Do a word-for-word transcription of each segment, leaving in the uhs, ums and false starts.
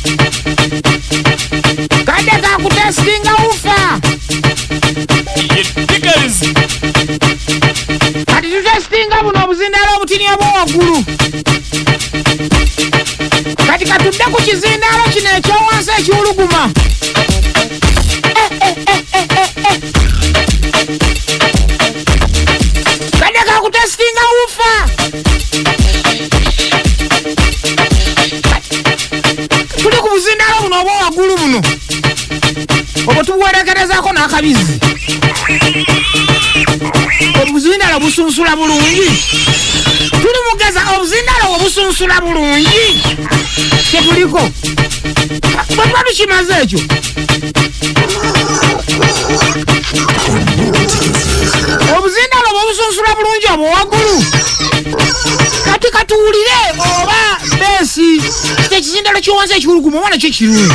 Kade kakutestinga ufa. Kati tutestinga buno obuzindalo obutini obw'owaggulu. Kati katudde ku kizindalo kino ekyowansi ekiwuluguma. Kade kakutestinga ufa. Tuli ku buzindalo buno obw'owaggulu buno. Obwo tubuwerekerezaako n'akabizi. Obuzindalo busunsula bulungi. Tuli mugeza obuzindalo obusunsula bulungi. Kyetuliko. Bwe tuba tukimaze ekyo. Obuzindalo obusunsula bulungi obw'owaggulu. Kati katuwulire oba beesi ekizindalo ky'owansi ekiwuluguma oba nakyo kirungi.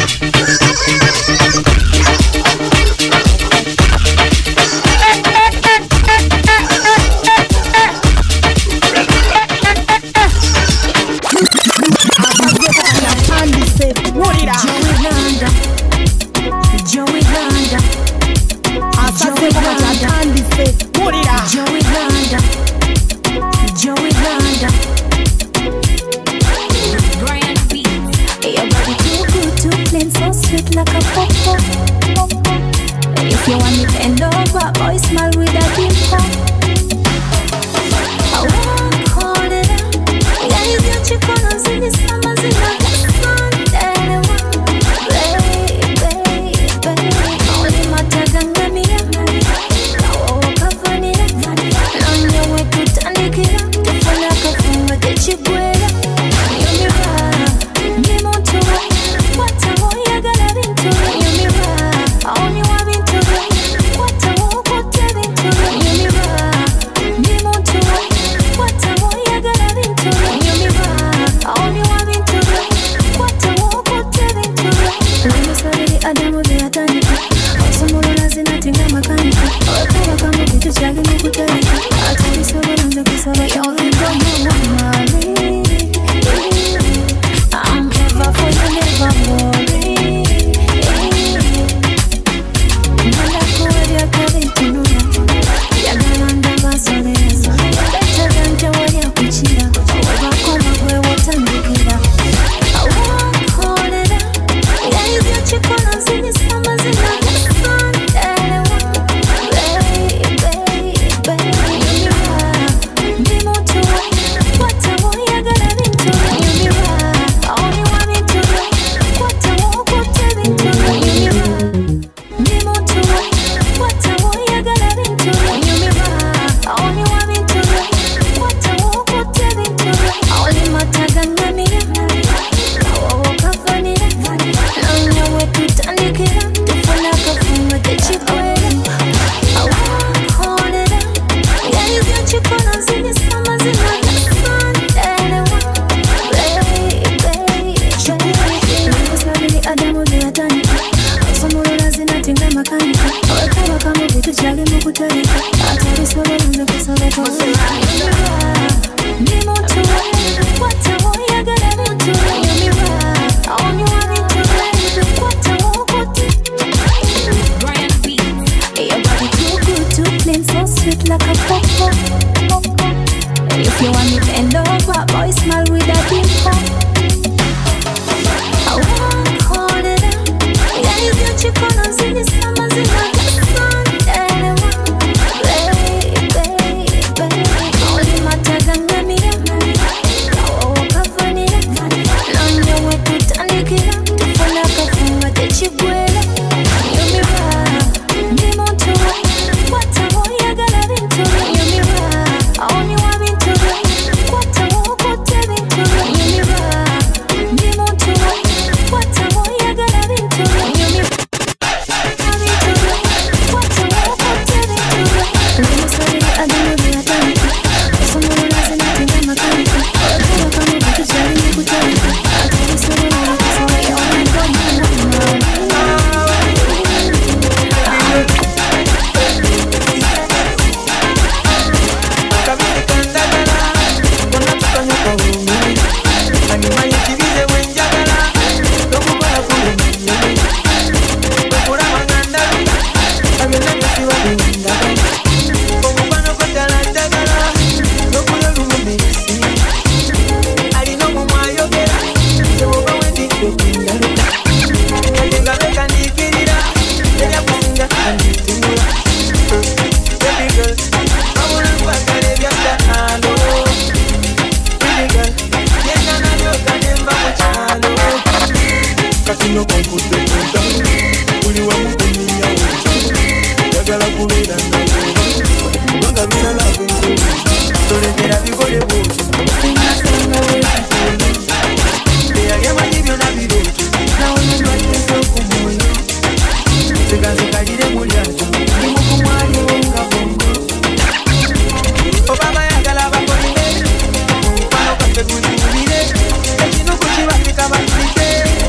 no confute konta uli wa mukuni ya uchi yagala kubera nawe wanga bila la kungu tolegera bigole buti nasanga wewe ya yama nibyo na biroto na ono ndwateso kumoyo sekanze kalire mulyato ni mukumwali wonga bongo obama yagala bakolime pano kafe kulimire ekino kuchibafika bakike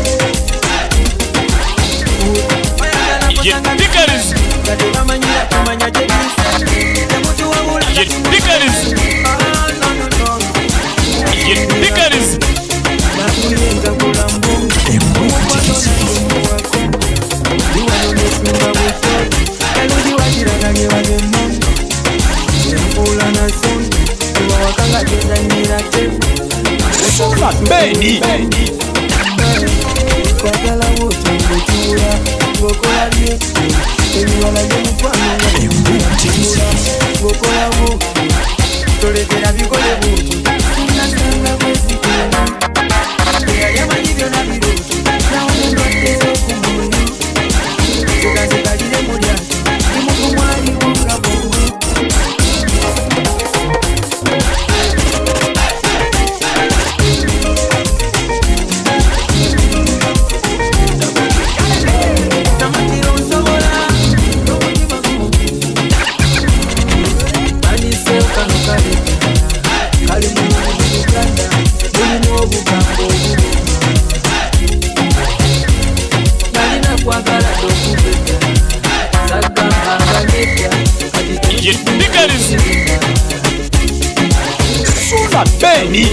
Get pickers. Get pickers. Get pickers. Benny. Kwagala wote ngochura ngokola lyeke ebiwala by'omukwano nga ngokola wote tolegera bikole buti nasanga bwesikula eyali amanyi byonna biruutu nawone ndwaddezo okumoyo sekanze kalire mu lyato limukumwaliwo nga bongo Get pickers. Suza Benny.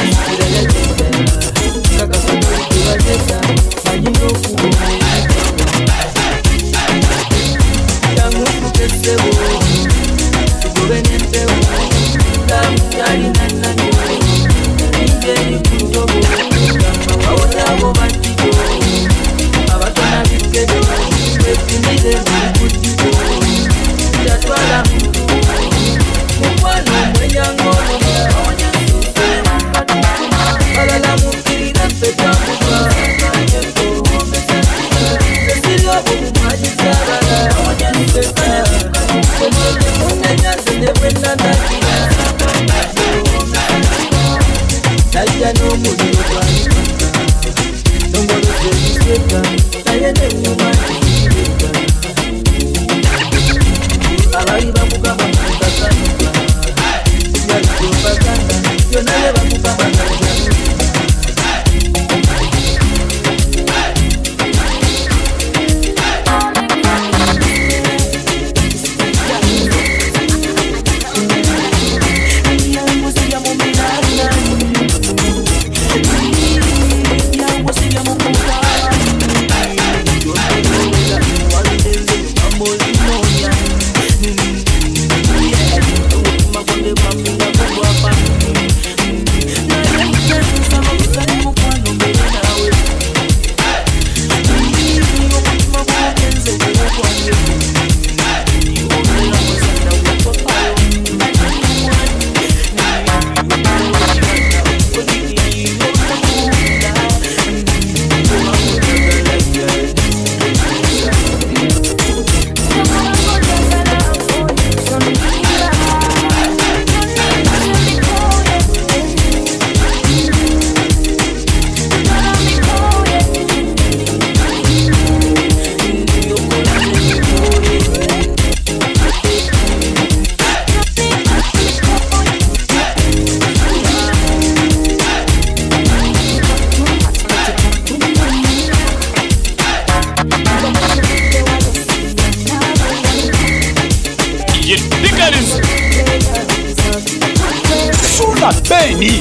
Benny.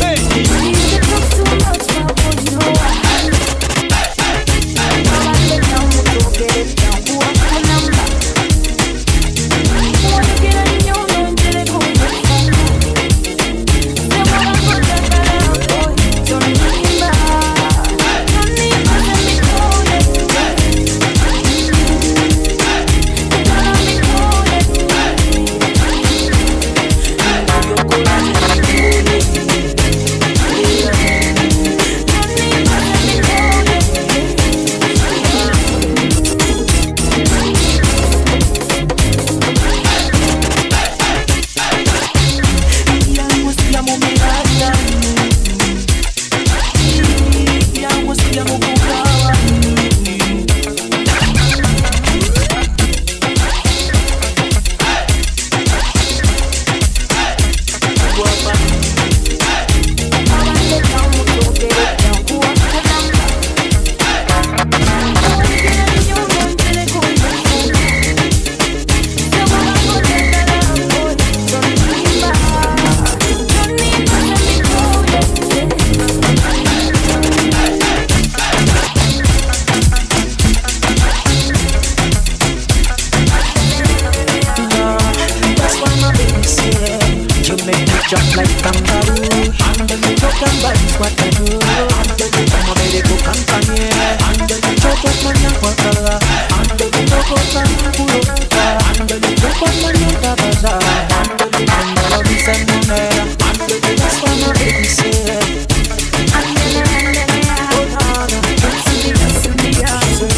just like kangaroo. Handle me talk and vibes what I do. I'm ready to campagne. Handle me talk up man and wakala. Handle me talk up and kuroka. Handle me talk up man and tabaza. Handle me handle me send monera. Handle me that's what my baby said. Handle me handle me oh Lord, that's me that's me that's me.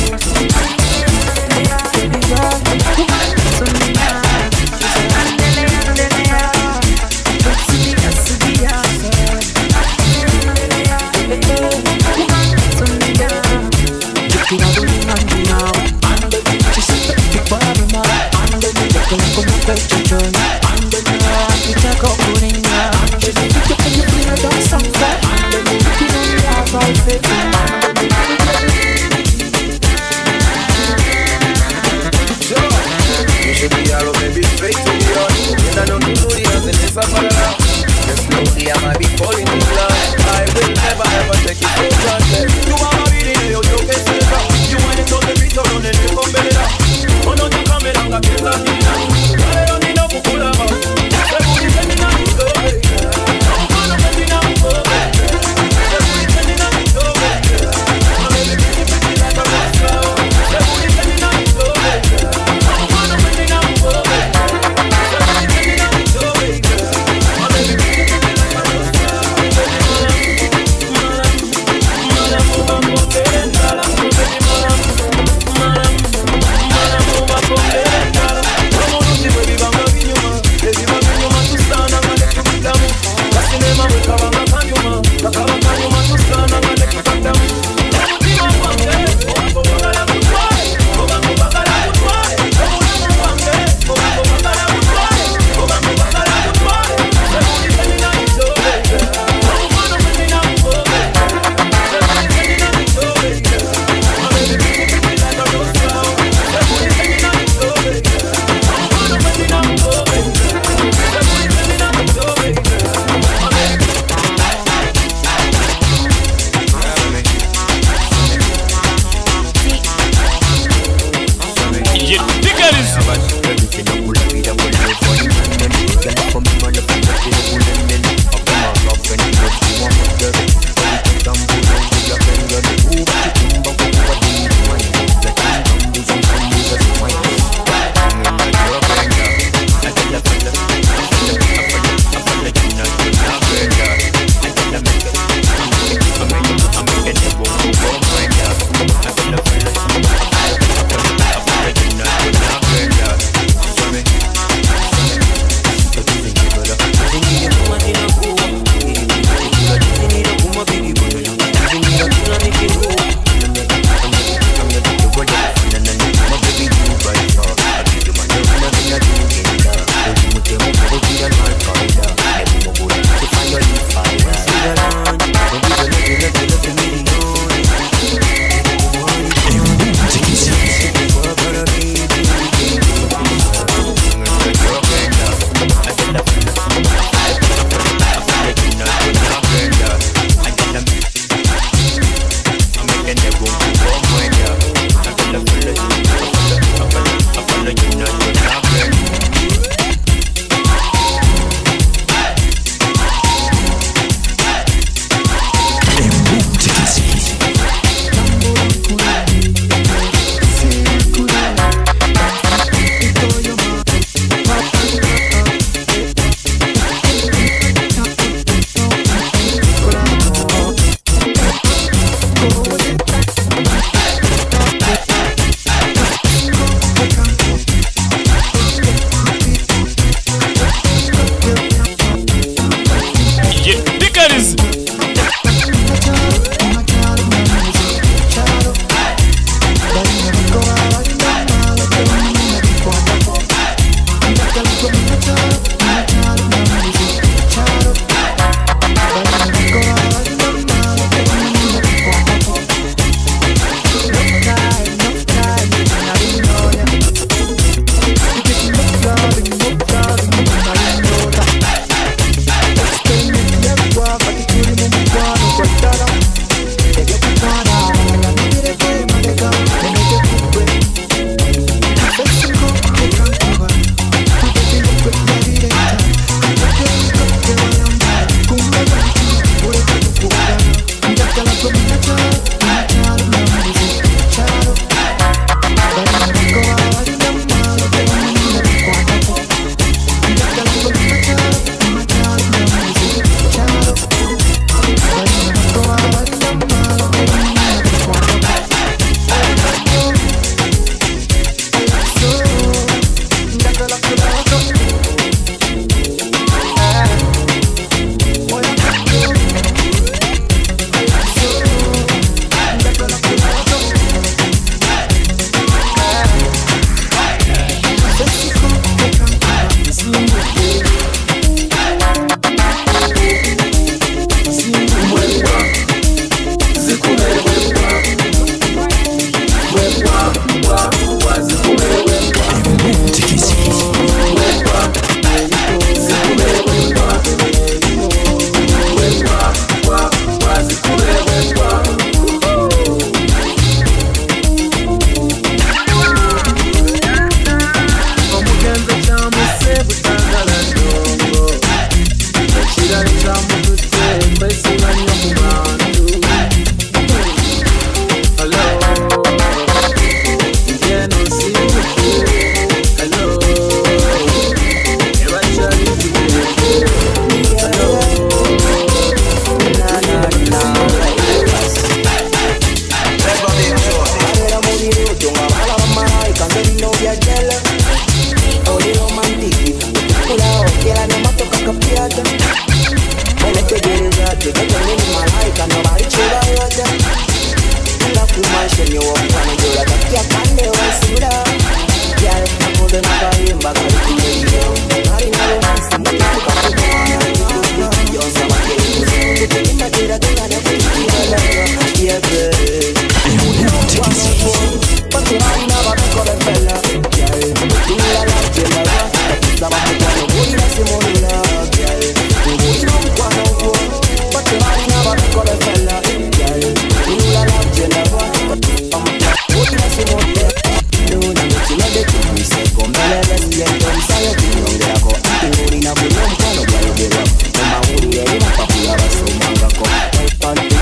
Baby girl, that's me now. Looking at the ring and the send you up when you like a cat and they will see that. Girl, I put them up on him back on the radio. Not in a romance, I'm not going to go on. You're so much getting to see. You're taking that kid, I think I never see you alone. Yeah, babe. You don't want to go, but you're not in a bad for the fella. Girl, you are like Gemma. That's the one who can't go in a Simona. Girl, you don't want to go, but you're not in a bad for the fella. Girl, you are like Gemma. I'm going in a Simona. No, no, no, you know the thing we say. Come on, let's get them tired. You know they are going to go in a good one. Come on, girl, get up. Come on, we'll be in a popular so manga come. On the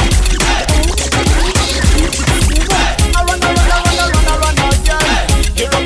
You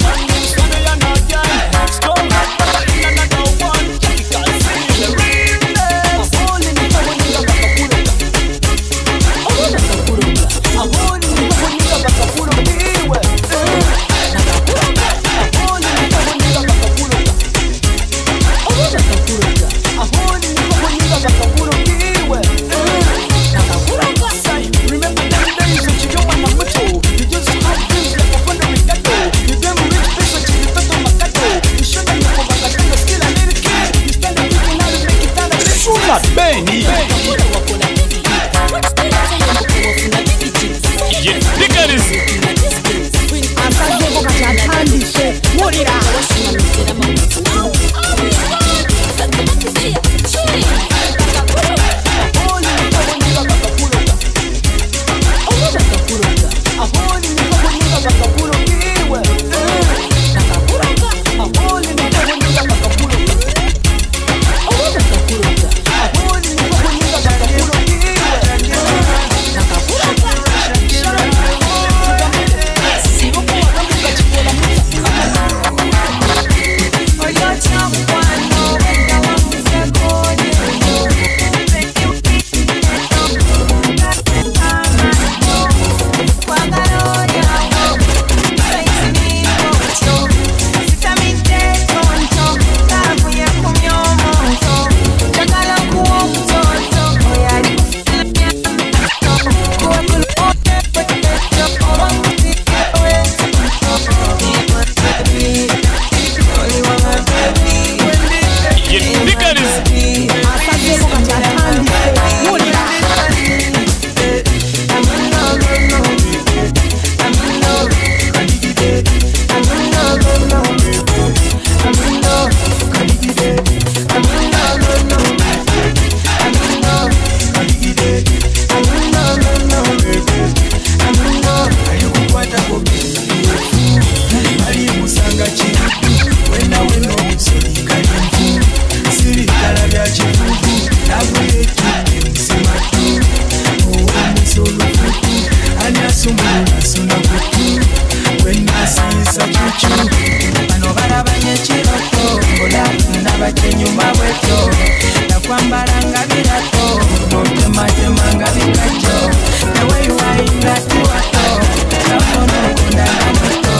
muchu bano barabanye kiroto olafuna bakenyuma bweto nakwambalanga birato notematema bikacho neweiwainga tiwato nafono kundana moto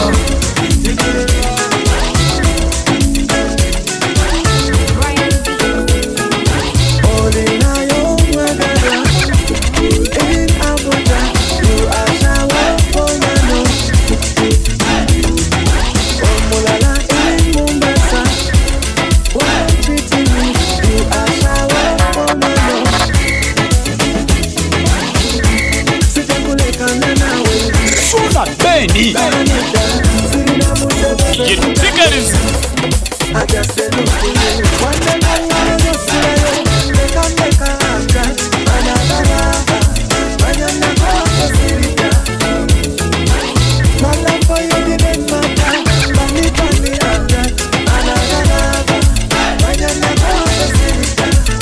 Beni. You think it is? I just said look to you. One day I wanna go see you. They come make a hundred. Another when you're not going to see it. My love for you didn't matter. Bunny, bunny, hundred. Another when you're not going to see it.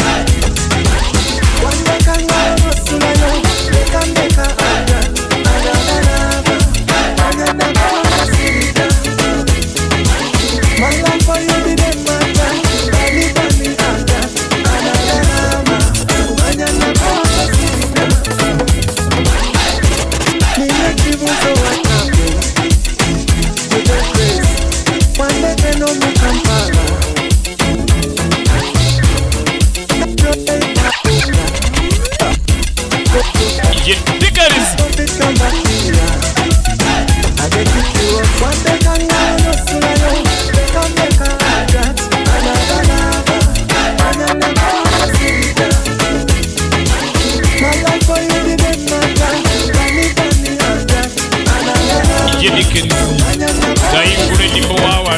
One day I wanna go see you. They come make a hundred. My love for you didn't matter. Bunny, bunny, under, another lava. When you're not going to see it. Me make you so what happened. You get grace. One day they know me come back. You think it is? Don't it come back here. I get it to us. One day can go no sooner. They come make a hundred. Another lava. And I'm not gonna see it. My life for you didn't matter. Bunny, bunny, hundred. Another lava. You think it is? And I'm not gonna Dying for the for hour.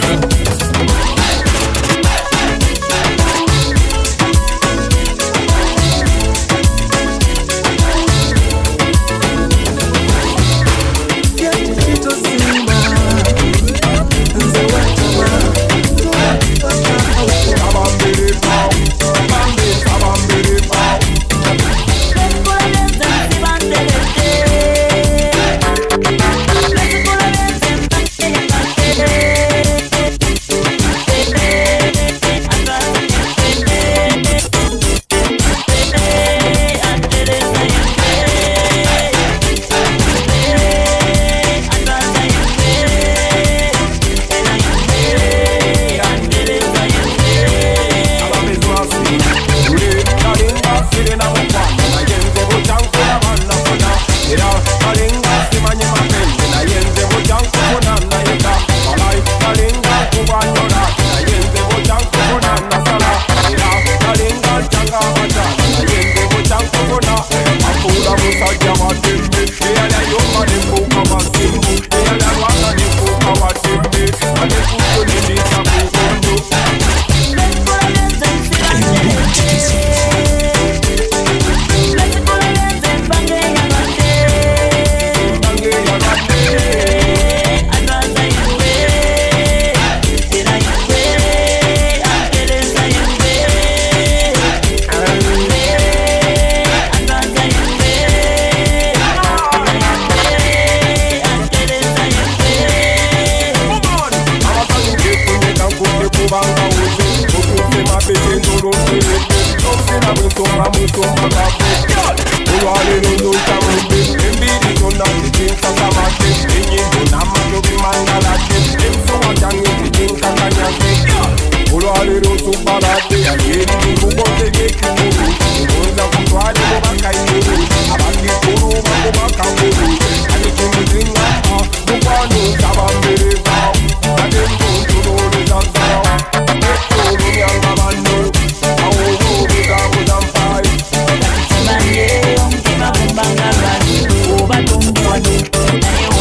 Bye.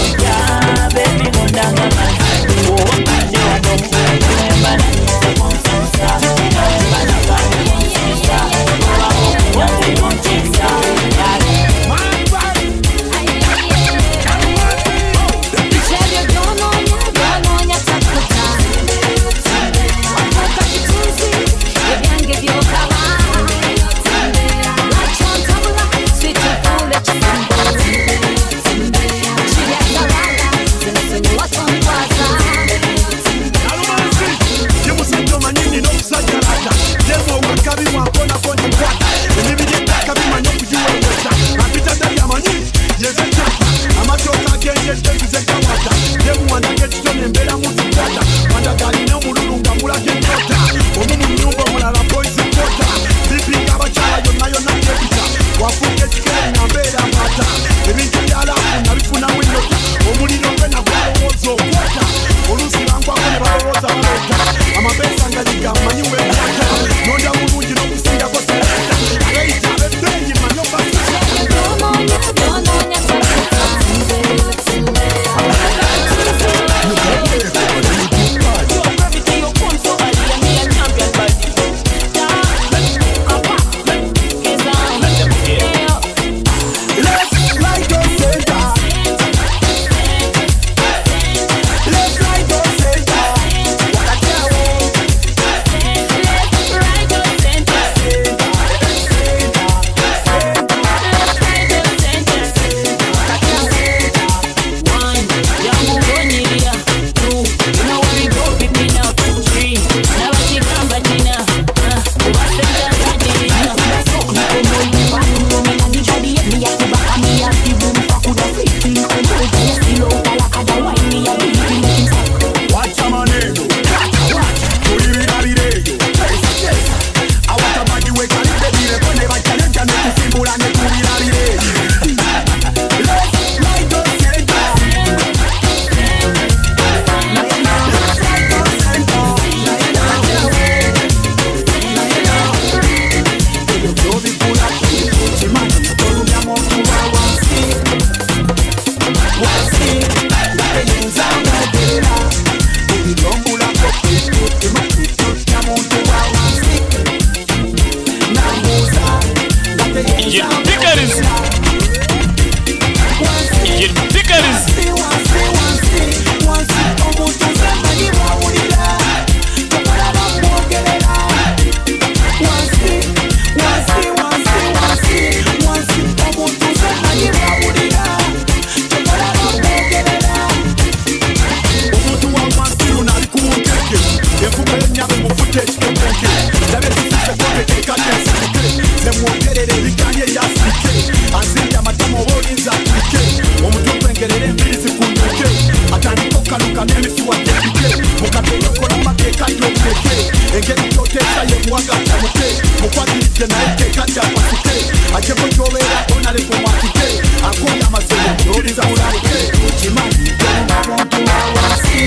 wagatta muke mukwatidde naye teeka lyapasike ajeko gy'obeera onale kumwatike akoya amasebo gy'oliza mulalike okimanyi omuntu wawansi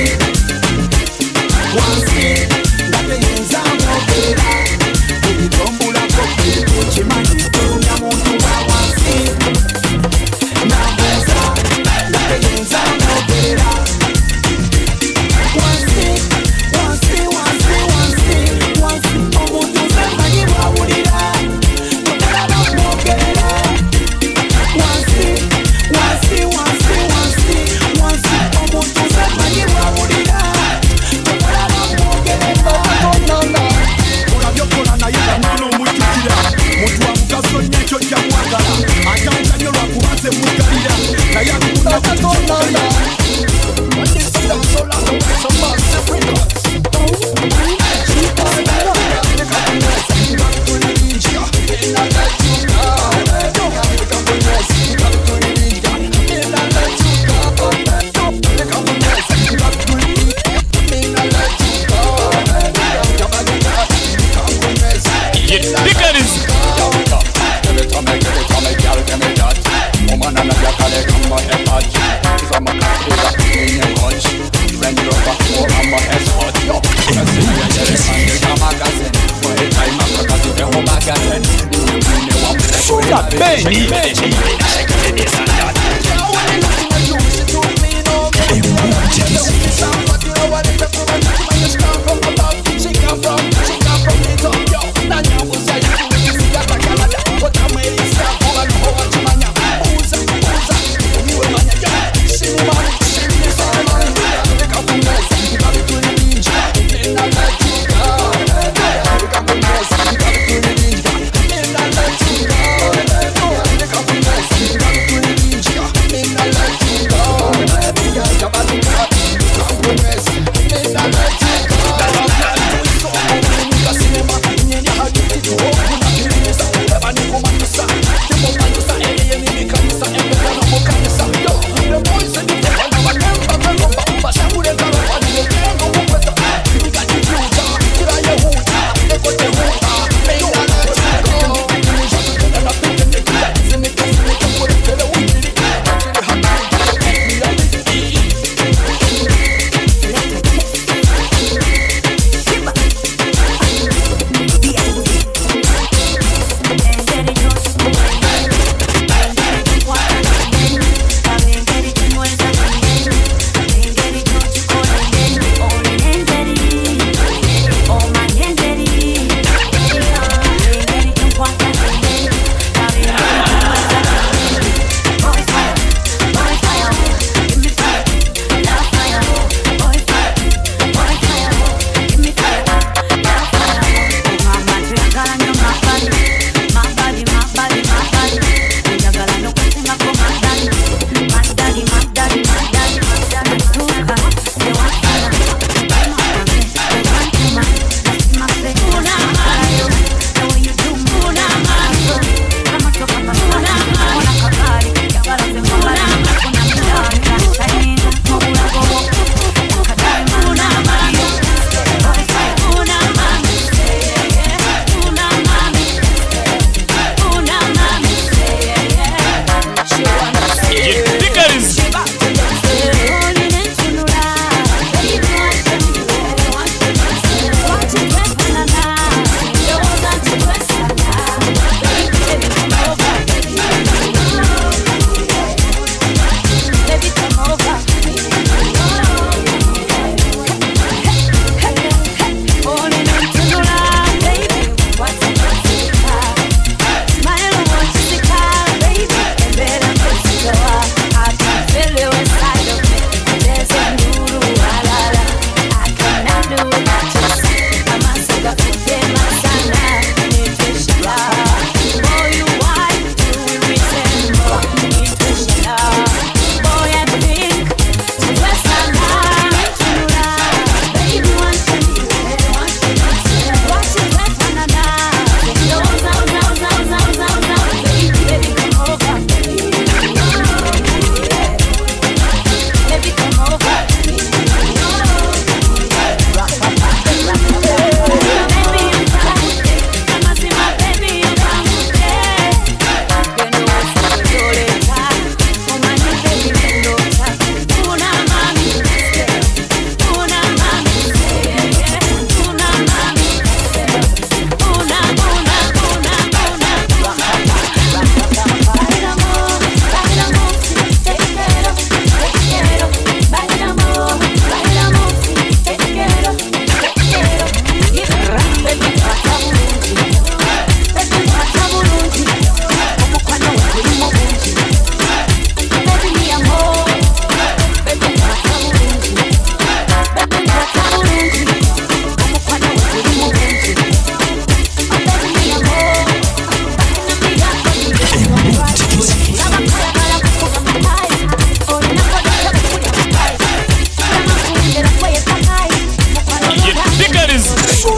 wansi nga teyinza mwogera ebitombulako okimanyi olumya muntu wawansi nambuuza nga teyinza mwogera wansi wansi wansi wansi wansi omuntu zemanyi bwawulira mutalaba mwogera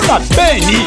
Super Benny.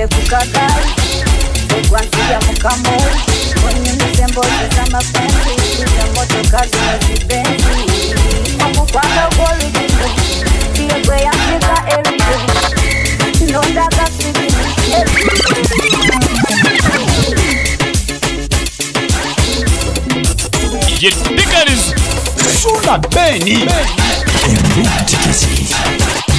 Tugende kukagari Ogwansiya mukamo Onye misembo zama fancy Kuja motoka zina zipenzi Omukwanga gw'olugendo Tiye gwe yafika everyday Nondaga sigini D J Tickers Sula Beni Enrique Tikisi